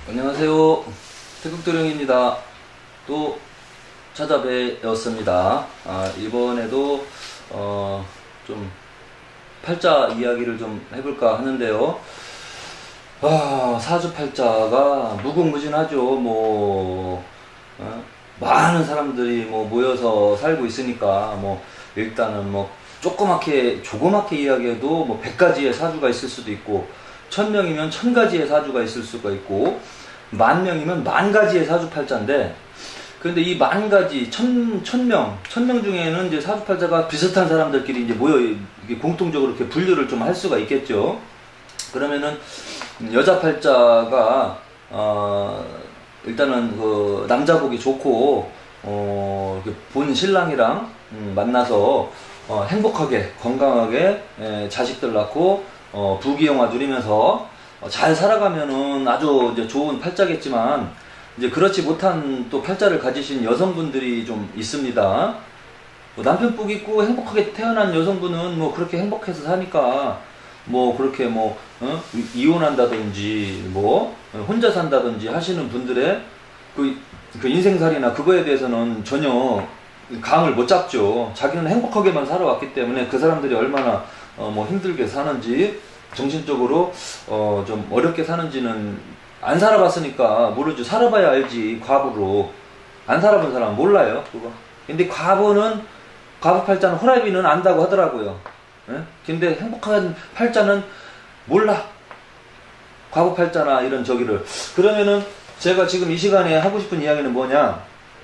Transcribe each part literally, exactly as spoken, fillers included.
안녕하세요. 태극도령입니다. 또 찾아뵈었습니다. 아, 이번에도 어, 좀 팔자 이야기를 좀 해볼까 하는데요. 아, 사주팔자가 무궁무진하죠. 뭐 어? 많은 사람들이 뭐 모여서 살고 있으니까 뭐 일단은 뭐 조그맣게 조그맣게 이야기해도 뭐 백 가지의 사주가 있을 수도 있고, 천 명이면 천 가지의 사주가 있을 수가 있고, 만 명이면 만 가지의 사주팔자인데, 그런데 이 만 가지, 천, 천 명, 천 명 중에는 이제 사주팔자가 비슷한 사람들끼리 이제 모여, 이게 공통적으로 이렇게 분류를 좀 할 수가 있겠죠. 그러면은, 여자 팔자가, 어, 일단은 그 남자복이 좋고, 어, 본 신랑이랑 음, 만나서, 어, 행복하게, 건강하게, 에, 자식들 낳고, 어, 부귀영화 누리면서 어, 잘 살아가면은 아주 이제 좋은 팔자겠지만, 이제 그렇지 못한 또 팔자를 가지신 여성분들이 좀 있습니다. 뭐 남편 복 있고 행복하게 태어난 여성분은 뭐 그렇게 행복해서 사니까 뭐 그렇게 뭐 어? 이혼한다든지 뭐 혼자 산다든지 하시는 분들의 그, 그 인생살이나 그거에 대해서는 전혀 감을 못 잡죠. 자기는 행복하게만 살아왔기 때문에 그 사람들이 얼마나 어 뭐 힘들게 사는지, 정신적으로 어 좀 어렵게 사는지는 안 살아봤으니까 모르죠. 살아봐야 알지. 과부로 안 살아본 사람은 몰라요 그거. 근데 과부는, 과부 팔자는 호라비는 안다고 하더라고요. 예? 근데 행복한 팔자는 몰라. 과부 팔자나 이런 저기를. 그러면은 제가 지금 이 시간에 하고 싶은 이야기는 뭐냐,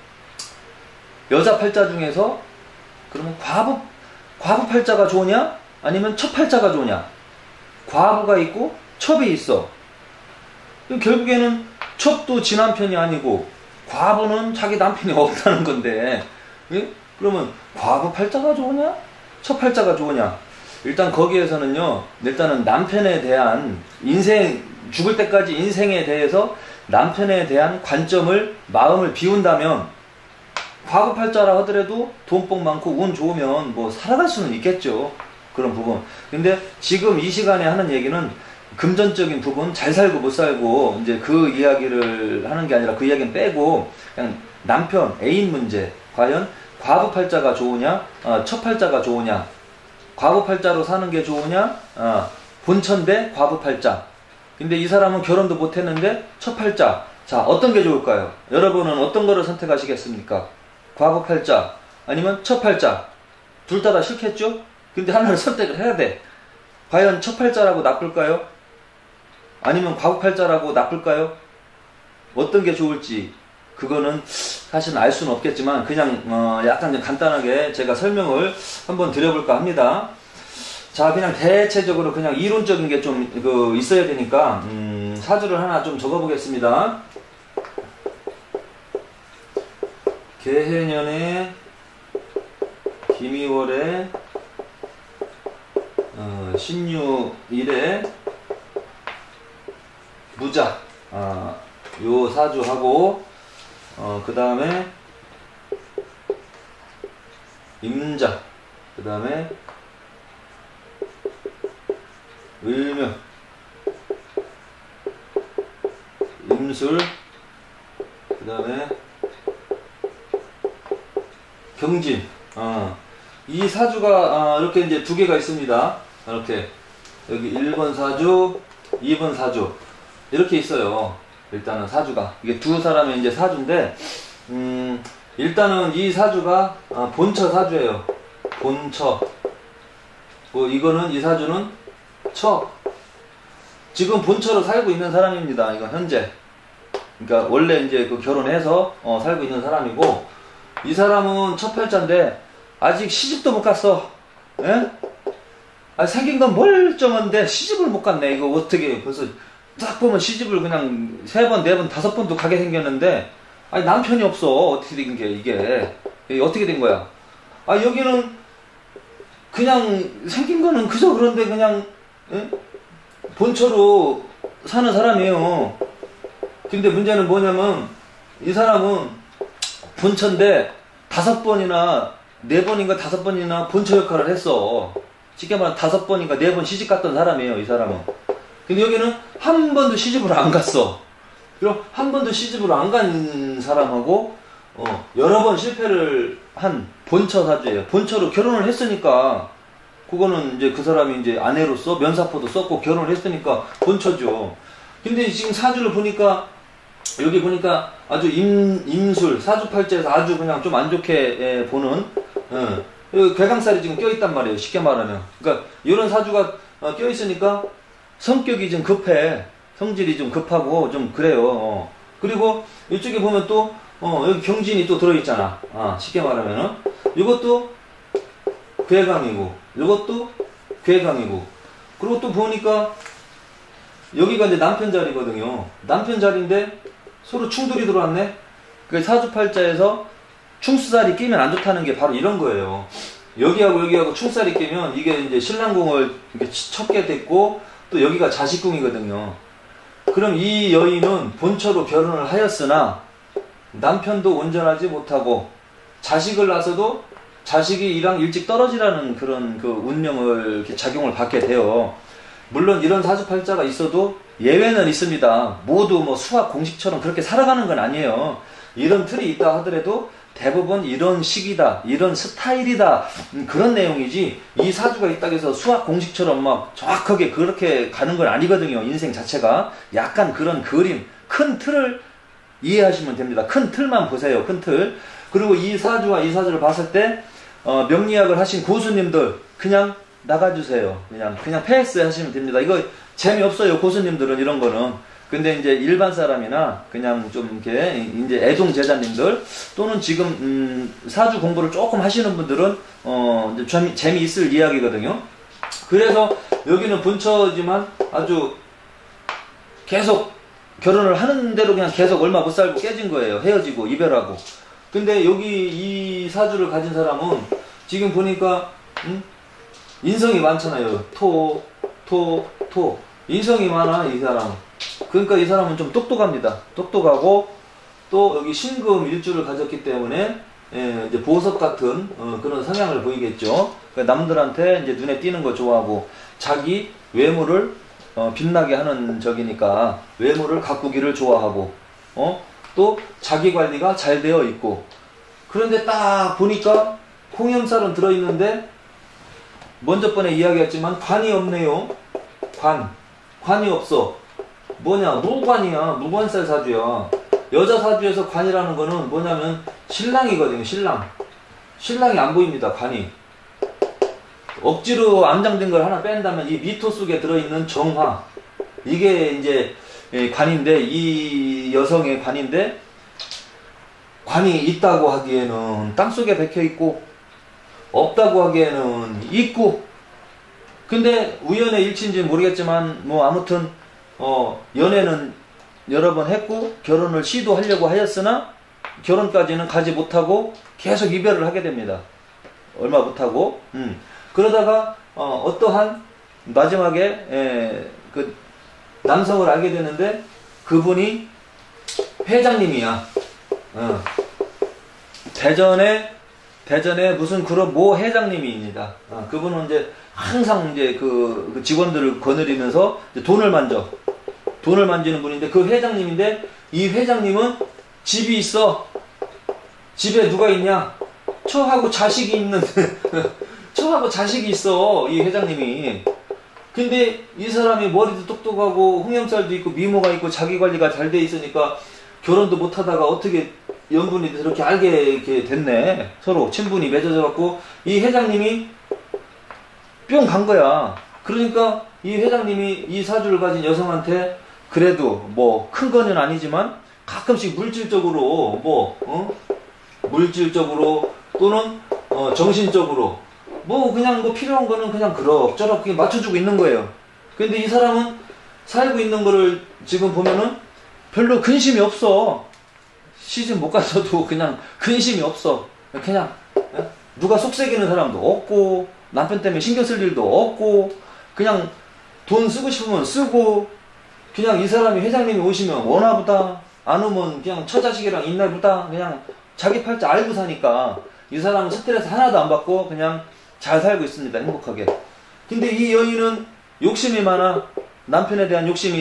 여자 팔자 중에서 그러면 과부 과부 팔자가 좋으냐 아니면 첩 팔자가 좋으냐. 과부가 있고 첩이 있어. 결국에는 첩도 지 남편이 아니고 과부는 자기 남편이 없다는 건데, 예? 그러면 과부 팔자가 좋으냐 첩 팔자가 좋으냐. 일단 거기에서는요, 일단은 남편에 대한 인생, 죽을 때까지 인생에 대해서 남편에 대한 관점을, 마음을 비운다면 과부 팔자라 하더라도 돈복 많고 운 좋으면 뭐 살아갈 수는 있겠죠. 그런 부분. 근데 지금 이 시간에 하는 얘기는 금전적인 부분, 잘 살고 못 살고 이제 그 이야기를 하는 게 아니라, 그 이야기는 빼고 그냥 남편, 애인 문제. 과연 과부 팔자가 좋으냐, 어, 첩 팔자가 좋으냐, 과부 팔자로 사는 게 좋으냐, 어, 본처인데 과부 팔자. 근데 이 사람은 결혼도 못 했는데 첩 팔자. 자, 어떤 게 좋을까요? 여러분은 어떤 거를 선택하시겠습니까? 과부 팔자 아니면 첩 팔자. 둘 다 다 싫겠죠? 근데 하나를 선택을 해야 돼. 과연 첩 팔자라고 나쁠까요? 아니면 과부 팔자라고 나쁠까요? 어떤 게 좋을지 그거는 사실은 알 수는 없겠지만, 그냥 어 약간 좀 간단하게 제가 설명을 한번 드려볼까 합니다. 자, 그냥 대체적으로 그냥 이론적인 게 좀 그 있어야 되니까 음 사주를 하나 좀 적어보겠습니다. 개해년에 김이월에 어, 신유일에 무자, 아, 요 사주하고, 어, 그 다음에 임자, 그 다음에 을묘, 임술, 그 다음에 경진. 어, 이 사주가 어, 이렇게 이제 두 개가 있습니다. 이렇게 여기 일 번 사주, 이 번 사주 이렇게 있어요. 일단은 사주가 이게 두 사람의 이제 사주인데, 음, 일단은 이 사주가 아, 본처 사주예요. 본처. 뭐 이거는, 이 사주는 처. 지금 본처로 살고 있는 사람입니다. 이거 현재. 그러니까 원래 이제 그 결혼해서 어, 살고 있는 사람이고, 이 사람은 첫 팔자인데 아직 시집도 못 갔어. 예? 아, 생긴 건 멀쩡한데 시집을 못 갔네. 이거 어떻게, 벌써 딱 보면 시집을 그냥 세 번, 네 번, 다섯 번도 가게 생겼는데, 아니 남편이 없어. 어떻게 된 게 이게? 이게 어떻게 된 거야? 아, 여기는 그냥 생긴 거는 그저 그런데 그냥, 예? 본처로 사는 사람이에요. 근데 문제는 뭐냐면, 이 사람은 본처인데 다섯 번이나 네 번인가 다섯 번이나 본처 역할을 했어. 쉽게 말하면 다섯 번인가 네 번 시집 갔던 사람이에요, 이 사람은. 근데 여기는 한 번도 시집을 안 갔어. 그럼 한 번도 시집을 안 간 사람하고 어, 여러 번 실패를 한 본처 사주예요. 본처로 결혼을 했으니까 그거는 이제 그 사람이 이제 아내로서 면사포도 썼고 결혼을 했으니까 본처죠. 근데 지금 사주를 보니까 여기 보니까 아주 임, 임술 사주팔자에서 아주 그냥 좀 안 좋게 예, 보는 예, 괴강살이 지금 껴있단 말이에요. 쉽게 말하면. 그러니까 이런 사주가 어, 껴있으니까 성격이 좀 급해. 성질이 좀 급하고 좀 그래요. 어. 그리고 이쪽에 보면 또 어, 여기 경진이 또 들어있잖아. 아, 쉽게 말하면은 이것도 괴강이고 이것도 괴강이고 그리고 또 보니까 여기가 이제 남편 자리거든요. 남편 자리인데 서로 충돌이 들어왔네. 그 사주팔자에서 충수살이 끼면 안 좋다는 게 바로 이런 거예요. 여기하고 여기하고 충살이 끼면 이게 이제 신랑궁을 이렇게 쳤게 됐고 또 여기가 자식궁이거든요. 그럼 이 여인은 본처로 결혼을 하였으나 남편도 온전하지 못하고 자식을 낳아서도 자식이 이랑 일찍 떨어지라는 그런 그 운명을 이렇게 작용을 받게 돼요. 물론 이런 사주팔자가 있어도 예외는 있습니다. 모두 뭐 수학 공식처럼 그렇게 살아가는 건 아니에요. 이런 틀이 있다 하더라도 대부분 이런 식이다, 이런 스타일이다, 음, 그런 내용이지 이 사주가 있다고 해서 수학 공식처럼 막 정확하게 그렇게 가는 건 아니거든요. 인생 자체가 약간 그런 그림, 큰 틀을 이해하시면 됩니다. 큰 틀만 보세요. 큰 틀. 그리고 이 사주와 이 사주를 봤을 때 어, 명리학을 하신 고수님들 그냥 나가주세요. 그냥 그냥 패스 하시면 됩니다. 이거 재미없어요. 고수님들은 이런 거는. 근데 이제 일반 사람이나 그냥 좀 이렇게 이제 애동 제자님들 또는 지금 음, 사주 공부를 조금 하시는 분들은 어 이제 재미, 재미있을 이야기거든요. 그래서 여기는 본처지만 아주 계속 결혼을 하는 대로 그냥 계속 얼마 못 살고 깨진 거예요. 헤어지고 이별하고. 근데 여기 이 사주를 가진 사람은 지금 보니까 음? 인성이 많잖아요. 토, 토, 토. 인성이 많아 이 사람. 그러니까 이 사람은 좀 똑똑합니다. 똑똑하고 또 여기 신금 일주를 가졌기 때문에 예, 이제 보석 같은 어, 그런 성향을 보이겠죠. 그러니까 남들한테 이제 눈에 띄는 거 좋아하고 자기 외모를 어, 빛나게 하는 적이니까 외모를 가꾸기를 좋아하고 어? 또 자기 관리가 잘 되어 있고 그런데 딱 보니까 홍염살은 들어있는데 먼저 번에 이야기했지만 관이 없네요. 관. 관이 없어. 뭐냐 무관이야. 무관살 사주야. 여자 사주에서 관이라는 거는 뭐냐면 신랑이거든요. 신랑. 신랑이 안 보입니다. 관이. 억지로 암장된 걸 하나 뺀다면 이 미토 속에 들어있는 정화. 이게 이제 관인데 이 여성의 관인데 관이 있다고 하기에는 땅속에 박혀있고 없다고 하기에는 있고 근데 우연의 일치인지 모르겠지만 뭐 아무튼 어 연애는 여러 번 했고 결혼을 시도하려고 하였으나 결혼까지는 가지 못하고 계속 이별을 하게 됩니다. 얼마 못하고 음. 그러다가 어, 어떠한 마지막에 에, 그 남성을 알게 되는데 그분이 회장님이야. 어. 대전에 대전에 무슨 그런 모 회장님입니다. 어, 그분은 이제 항상 이제 그, 그 직원들을 거느리면서 이제 돈을 만져. 돈을 만지는 분인데 그 회장님인데 이 회장님은 집이 있어. 집에 누가 있냐? 처하고 자식이 있는 처하고 자식이 있어. 이 회장님이. 근데 이 사람이 머리도 똑똑하고 홍염살도 있고 미모가 있고 자기 관리가 잘 돼 있으니까 결혼도 못 하다가 어떻게 연분이 저렇게 알게 이렇게 됐네. 서로 친분이 맺어져 갖고 이 회장님이 뿅 간 거야. 그러니까 이 회장님이 이 사주를 가진 여성한테 그래도 뭐 큰 거는 아니지만 가끔씩 물질적으로 뭐 어? 물질적으로 또는 어 정신적으로 뭐 그냥 뭐 필요한 거는 그냥 그럭저럭 그게 맞춰주고 있는 거예요. 근데 이 사람은 살고 있는 거를 지금 보면은 별로 근심이 없어. 시집 못 갔어도 그냥 근심이 없어. 그냥 누가 속삭이는 사람도 없고 남편 때문에 신경 쓸 일도 없고 그냥 돈 쓰고 싶으면 쓰고 그냥 이 사람이 회장님이 오시면 오나보다 안 오면 그냥 처자식이랑 있나보다 그냥 자기 팔자 알고 사니까 이 사람은 스트레스 하나도 안 받고 그냥 잘 살고 있습니다. 행복하게. 근데 이 여인은 욕심이 많아. 남편에 대한 욕심이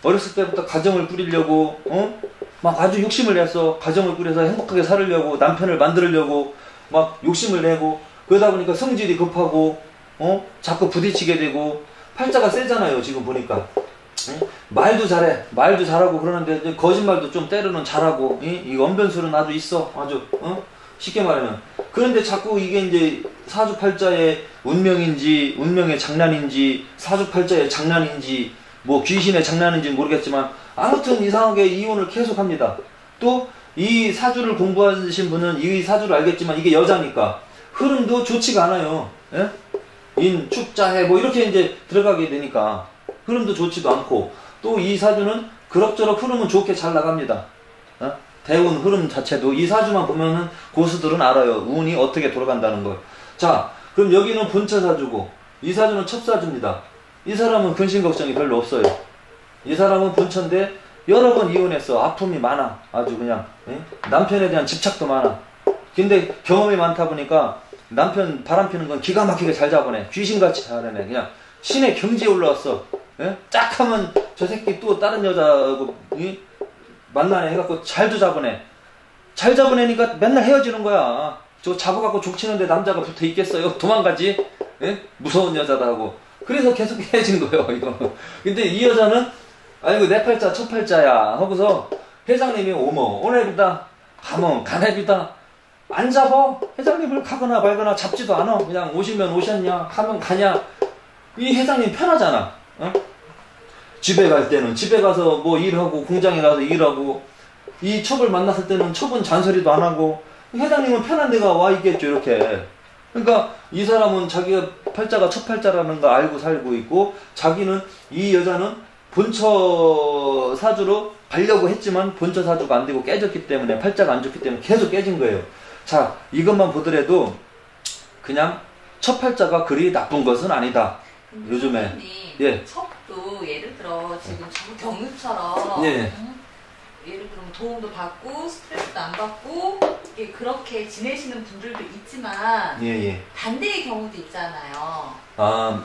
어렸을 때부터 가정을 꾸리려고 어? 막 아주 욕심을 냈어. 가정을 꾸려서 행복하게 살으려고, 남편을 만들려고 막 욕심을 내고, 그러다 보니까 성질이 급하고 어? 자꾸 부딪히게 되고. 팔자가 세잖아요 지금 보니까. 응? 말도 잘해, 말도 잘하고 그러는데 거짓말도 좀 때로는 잘하고, 응? 이 언변술은 아주 있어, 아주 어? 쉽게 말하면. 그런데 자꾸 이게 이제 사주팔자의 운명인지 운명의 장난인지 사주팔자의 장난인지 뭐 귀신의 장난인지 모르겠지만 아무튼 이상하게 이혼을 계속합니다. 또 이 사주를 공부하신 분은 이 사주를 알겠지만 이게 여자니까 흐름도 좋지가 않아요. 예? 인, 축자해 뭐 이렇게 이제 들어가게 되니까 흐름도 좋지도 않고, 또 이 사주는 그럭저럭 흐름은 좋게 잘 나갑니다. 어? 대운 흐름 자체도 이 사주만 보면은 고수들은 알아요. 운이 어떻게 돌아간다는 걸. 자, 그럼 여기는 본처 사주고 이 사주는 첩사주입니다. 이 사람은 근심 걱정이 별로 없어요. 이 사람은 본처인데 여러 번 이혼했어. 아픔이 많아. 아주 그냥 예? 남편에 대한 집착도 많아. 근데 경험이 많다 보니까 남편 바람 피는 건 기가 막히게 잘 잡아내. 귀신같이 잘해내. 그냥 신의 경지에 올라왔어. 예? 짝 하면 저 새끼 또 다른 여자하고 예? 만나네 해갖고 잘도 잡아내. 잘 잡아내니까 맨날 헤어지는 거야. 저 잡아갖고 족치는데 남자가 붙어 있겠어요? 도망가지? 예? 무서운 여자다 하고. 그래서 계속 헤어진 거예요, 이거는. 근데 이 여자는, 아이고, 내 팔자, 첫 팔자야. 하고서 회장님이 오면, 오늘부다, 가면, 가네비다. 안 잡아. 회장님을 가거나 말거나 잡지도 않아. 그냥 오시면 오셨냐, 가면 가냐. 이 회장님 편하잖아. 어? 집에 갈 때는 집에 가서 뭐 일하고, 공장에 가서 일하고, 이 첩을 만났을 때는 첩은 잔소리도 안 하고, 회장님은 편한 데가 와 있겠죠, 이렇게. 그러니까 이 사람은 자기가 팔자가 첫 팔자라는 거 알고 살고 있고, 자기는 이 여자는 본처 사주로 가려고 했지만 본처 사주가 안 되고 깨졌기 때문에, 팔자가 안 좋기 때문에 계속 깨진 거예요. 자, 이것만 보더라도 그냥 첫 팔자가 그리 나쁜 것은 아니다. 요즘에. 예. 첩도 예를 들어 지금 경유처럼 예. 음, 예를 들면 도움도 받고 스트레스도 안 받고 예, 그렇게 지내시는 분들도 있지만 예, 예. 반대의 경우도 있잖아요. 아,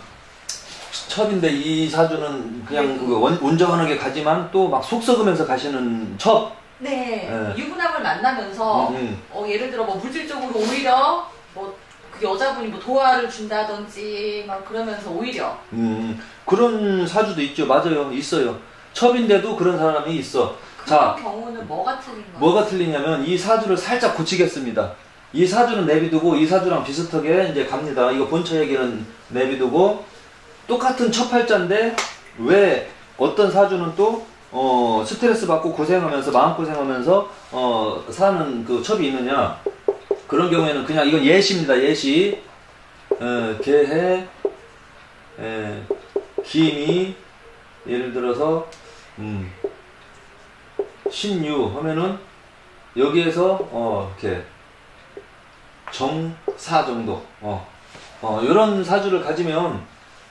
첩인데 이 사주는 그냥 그 원, 온전하게 가지만 또 막 속 썩으면서 가시는 첩. 네. 예. 유부남을 만나면서 음, 음. 어, 예를 들어 뭐 물질적으로 오히려 뭐 그 여자분이 뭐 도화를 준다든지 막 그러면서 오히려 음, 그런 사주도 있죠. 맞아요. 있어요. 첩인데도 그런 사람이 있어. 그런 자, 경우는 뭐가 틀린 거예요? 뭐가 틀리냐면 이 사주를 살짝 고치겠습니다. 이 사주는 내비두고 이 사주랑 비슷하게 이제 갑니다. 이거 본처 얘기는 내비두고 똑같은 첩팔자인데 왜 어떤 사주는 또 어, 스트레스 받고 고생하면서 마음고생하면서 어, 사는 그 첩이 있느냐. 그런 경우에는 그냥 이건 예시입니다. 예시. 어, 개해, 에, 기미, 예를 들어서 음, 신유 하면은 여기에서 어, 이렇게 정사 정도 어, 어, 이런 사주를 가지면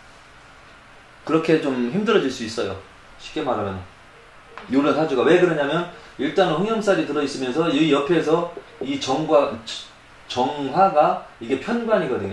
그렇게 좀 힘들어질 수 있어요. 쉽게 말하면 이런 사주가 왜 그러냐면 일단은 홍염살이 들어있으면서 이 옆에서 이 정과 정화가 이게 편관이거든요.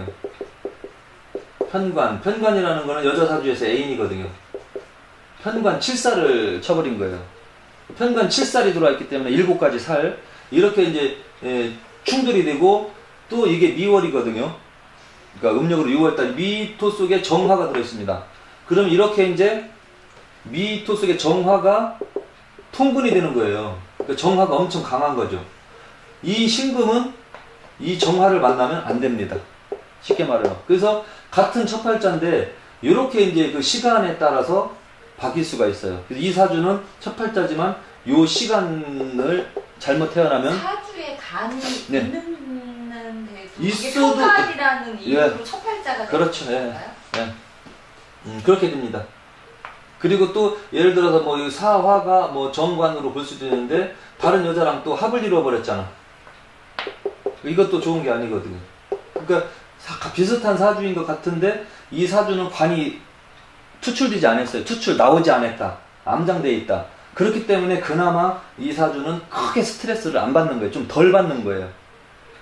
편관 편관이라는 거는 여자 사주에서 애인이거든요. 편관 칠살을 쳐버린 거예요. 편관 칠살이 들어왔기 때문에 일곱 가지 살 이렇게 이제 예, 충돌이 되고 또 이게 미월이거든요. 그러니까 음력으로 유월달 미토 속에 정화가 들어있습니다. 그럼 이렇게 이제 미토 속에 정화가 통분이 되는 거예요. 그러니까 정화가 엄청 강한 거죠. 이 신금은 이 정화를 만나면 안 됩니다. 쉽게 말해요. 그래서 같은 첩팔자인데 이렇게 이제 그 시간에 따라서 바뀔 수가 있어요. 이 사주는 첩팔자지만 요 시간을 잘못 태어나면 사주에 간이 네. 있는데도 있어도 이게 편관이라는 이유로 예. 첩팔자가 그렇죠. 되는 예. 건가요? 예. 음, 그렇게 됩니다. 그리고 또 예를 들어서 뭐 사화가 뭐 정관으로 볼 수도 있는데 다른 여자랑 또 합을 이루어버렸잖아. 이것도 좋은 게 아니거든요. 그러니까 사, 비슷한 사주인 것 같은데 이 사주는 관이 투출되지 않았어요. 투출 나오지 않았다. 암장되어 있다. 그렇기 때문에 그나마 이 사주는 크게 스트레스를 안 받는 거예요. 좀 덜 받는 거예요.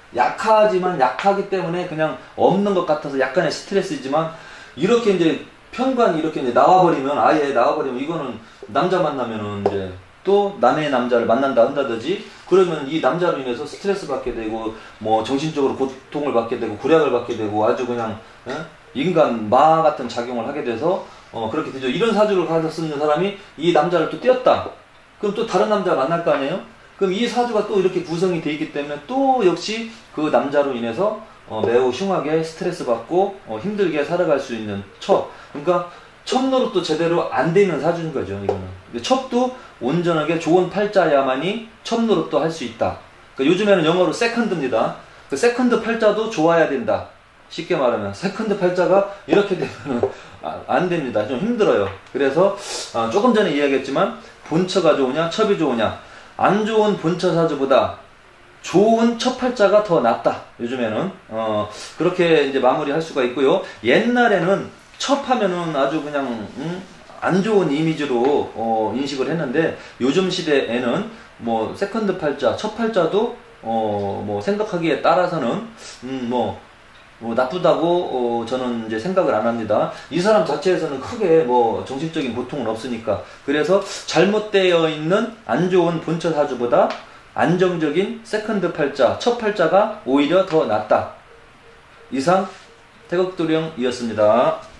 약하지만 약하기 때문에 그냥 없는 것 같아서 약간의 스트레스이지만 이렇게 이제 편관이 이렇게 이제 나와버리면, 아예 나와버리면, 이거는 남자 만나면은 이제 또 남의 남자를 만난다 한다든지, 그러면 이 남자로 인해서 스트레스 받게 되고, 뭐 정신적으로 고통을 받게 되고, 구략을 받게 되고, 아주 그냥, 에? 인간 마 같은 작용을 하게 돼서, 어, 그렇게 되죠. 이런 사주를 가졌는 사람이 이 남자를 또 띄었다. 그럼 또 다른 남자가 만날 거 아니에요? 그럼 이 사주가 또 이렇게 구성이 돼 있기 때문에 또 역시 그 남자로 인해서 어, 매우 흉하게 스트레스 받고 어, 힘들게 살아갈 수 있는 첩. 그러니까 첩노릇도 제대로 안 되는 사주인 거죠, 이거는. 첩도 온전하게 좋은 팔자야만이 첩노릇도 할 수 있다. 그러니까 요즘에는 영어로 세컨드입니다. 그 세컨드 팔자도 좋아야 된다. 쉽게 말하면 세컨드 팔자가 이렇게 되면 아, 안 됩니다. 좀 힘들어요. 그래서 아, 조금 전에 이야기했지만 본처가 좋으냐 첩이 좋으냐, 안 좋은 본처 사주보다 좋은 첩 팔자가 더 낫다. 요즘에는 어, 그렇게 이제 마무리할 수가 있고요. 옛날에는 첩하면은 아주 그냥 음, 안 좋은 이미지로 어, 인식을 했는데, 요즘 시대에는 뭐 세컨드 팔자, 첩 팔자도 어, 뭐 생각하기에 따라서는 음, 뭐 뭐 나쁘다고 어, 저는 이제 생각을 안 합니다. 이 사람 자체에서는 크게 뭐 정신적인 고통은 없으니까. 그래서 잘못되어 있는 안 좋은 본처 사주보다 안정적인 세컨드 팔자, 첫 팔자가 오히려 더 낫다. 이상 태극도령이었습니다.